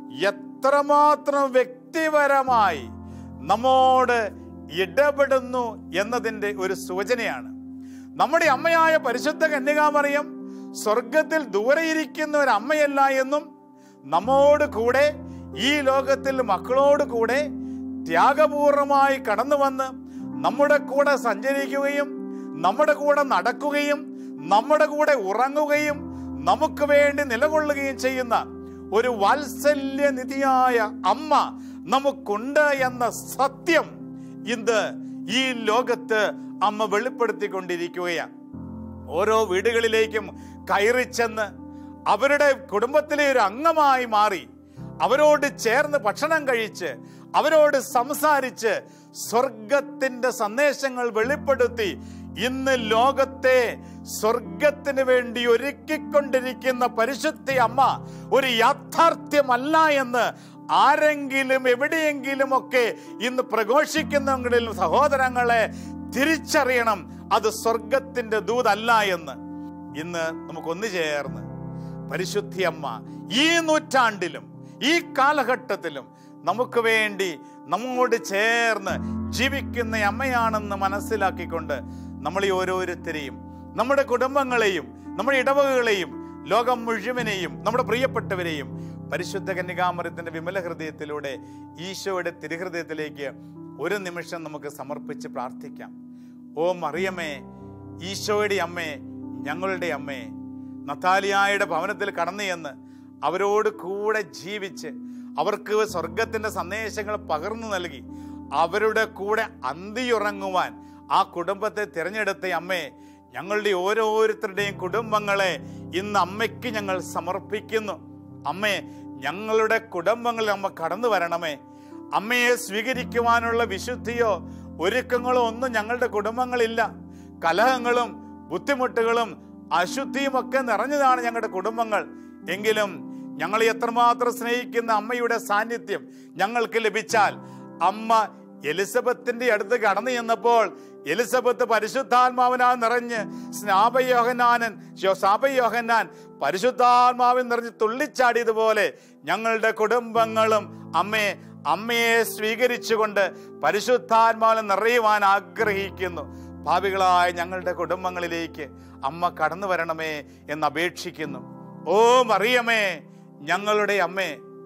എത്രമാത്രം വ്യക്തിപരമായി നമ്മോട് ഇടപെടുന്നു എന്നതിൻ്റെ ഒരു സൂചനയാണ്. നമ്മുടെ അമ്മയായ പരിശുദ്ധ കന്യകാമറിയം സ്വർഗത്തിൽ ദൂരെ ഇരിക്കുന്ന ഒരു അമ്മയല്ല എന്നും നമ്മോട് കൂടെ ഈ ലോകത്തിൽ മക്കളോട് കൂടെ ത്യാഗപൂർവമായി കടന്നു വന്ന് നമ്മുടെ കൂടെ സഞ്ചരിക്കുകയും നമ്മുടെ കൂടെ നടക്കുകയും നമ്മുടെ കൂടെ ഉറങ്ങുകയും നമുക്ക് വേണ്ടി നിലകൊള്ളുകയും ചെയ്യുന്ന ഒരു വാത്സല്യനിധിയായ അമ്മ നമുക്കുണ്ട് എന്ന സത്യം ഇന്ന് ഈ ലോകത്ത് അമ്മ വെളിപ്പെടുത്തിക്കൊണ്ടിരിക്കുകയാണ്. ഓരോ വീടുകളിലേക്കും കയറി ചെന്ന് അവരുടെ കുടുംബത്തിലെ ഒരു അംഗമായി മാറി അവരോട് ചേർന്ന് ഭക്ഷണം കഴിച്ച് അവരോട് സംസാരിച്ച് സ്വർഗത്തിന്റെ സന്ദേശങ്ങൾ വെളിപ്പെടുത്തി ഇന്ന് ലോകത്തെ സ്വർഗത്തിന് വേണ്ടി ഒരുക്കിക്കൊണ്ടിരിക്കുന്ന പരിശുദ്ധ അമ്മ ഒരു യാഥാർത്ഥ്യമല്ല എന്ന് ആരെങ്കിലും എവിടെയെങ്കിലും ഒക്കെ ഇന്ന് പ്രഘോഷിക്കുന്നെങ്കിൽ സഹോദരങ്ങളെ തിരിച്ചറിയണം, അത് സ്വർഗത്തിന്റെ ദൂതല്ല എന്ന്. ഇന്ന് നമുക്കൊന്നു ചേർന്ന് പരിശുദ്ധി അമ്മ ഈ നൂറ്റാണ്ടിലും ഈ കാലഘട്ടത്തിലും നമുക്ക് വേണ്ടി നമ്മോട് ചേർന്ന് ജീവിക്കുന്ന അമ്മയാണെന്ന് മനസ്സിലാക്കിക്കൊണ്ട് നമ്മൾ ഈ ഓരോരുത്തരെയും നമ്മുടെ കുടുംബങ്ങളെയും നമ്മുടെ ഇടവകകളെയും ലോകം മുഴുവനെയും നമ്മുടെ പ്രിയപ്പെട്ടവരെയും പരിശുദ്ധ കന്യകാമറിയത്തിന്റെ വിമല ഹൃദയത്തിലൂടെ ഈശോയുടെ തിരുഹൃദയത്തിലേക്ക് ഒരു നിമിഷം നമുക്ക് സമർപ്പിച്ച് പ്രാർത്ഥിക്കാം. ഓ മറിയമേ, ഈശോയുടെ അമ്മേ, ഞങ്ങളുടെ അമ്മേ, നത്താലിയായുടെ ഭവനത്തിൽ കടന്നു ചെന്ന് അവരോട് കൂടെ ജീവിച്ച് അവർക്ക് സ്വർഗത്തിന്റെ സന്ദേശങ്ങൾ പകർന്നു നൽകി അവരുടെ കൂടെ അന്തിയുറങ്ങുവാൻ ആ കുടുംബത്തെ തിരഞ്ഞെടുത്ത അമ്മേ, ഞങ്ങളുടെ ഓരോരുത്തരുടെയും കുടുംബങ്ങളെ ഇന്ന് അമ്മയ്ക്ക് ഞങ്ങൾ സമർപ്പിക്കുന്നു. അമ്മേ, ഞങ്ങളുടെ കുടുംബങ്ങളിൽ അമ്മ കടന്നു വരണമേ. അമ്മയെ സ്വീകരിക്കുവാനുള്ള വിശുദ്ധിയോ ഒരുക്കങ്ങളോ ഒന്നും ഞങ്ങളുടെ കുടുംബങ്ങളില്ല. കലഹങ്ങളും ബുദ്ധിമുട്ടുകളും അശുദ്ധിയും ഒക്കെ നിറഞ്ഞതാണ് ഞങ്ങളുടെ കുടുംബങ്ങൾ. എങ്കിലും ഞങ്ങളെ എത്രമാത്രം സ്നേഹിക്കുന്ന അമ്മയുടെ സാന്നിധ്യം ഞങ്ങൾക്ക് ലഭിച്ചാൽ, അമ്മ എലിസബത്തിന്റെ അടുത്ത് കടന്നു ചെന്നപ്പോൾ എലിസബത്ത് പരിശുദ്ധാത്മാവിനാൽ നിറഞ്ഞ് സ്നാപയോഹന്നാനൻ സ്നാപയോഹന്നാൻ പരിശുദ്ധാത്മാവിൽ നിറഞ്ഞ് തുള്ളിച്ചാടിയതുപോലെ ഞങ്ങളുടെ കുടുംബങ്ങളും അമ്മയെ അമ്മയെ സ്വീകരിച്ചുകൊണ്ട് പരിശുദ്ധാത്മാവിൽ നിറയുവാൻ ആഗ്രഹിക്കുന്നു. ഭാവികളായ ഞങ്ങളുടെ കുടുംബങ്ങളിലേക്ക് അമ്മ കടന്നു വരണമേ എന്ന് അപേക്ഷിക്കുന്നു. ഓ മറിയമേ, ഞങ്ങളുടെ അമ്മേ,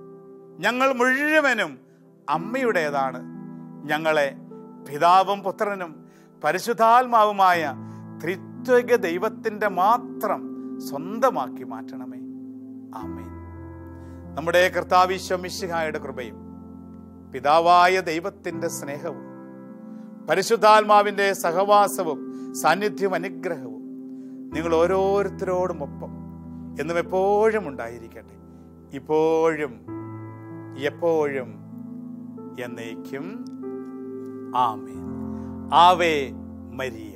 ഞങ്ങൾ മുഴുവനും അമ്മയുടേതാണ്. ഞങ്ങളെ പിതാവും പുത്രനും പരിശുദ്ധാത്മാവുമായ ത്രിത്വക ദൈവത്തിന്റെ മാത്രം സ്വന്തമാക്കി മാറ്റണമേ. ആമേൻ. നമ്മുടെ കർത്താവ് ഈശോ മിശിഹായുടെ കൃപയും പിതാവായ ദൈവത്തിന്റെ സ്നേഹവും പരിശുദ്ധാത്മാവിന്റെ സഹവാസവും സാന്നിധ്യവും അനുഗ്രഹവും നിങ്ങൾ ഓരോരുത്തരോടും ഒപ്പം എന്നും എപ്പോഴും ഉണ്ടായിരിക്കട്ടെ, ഇപ്പോഴും എപ്പോഴും എന്നേക്കും. ആമേൻ. ആവേ മരിയ.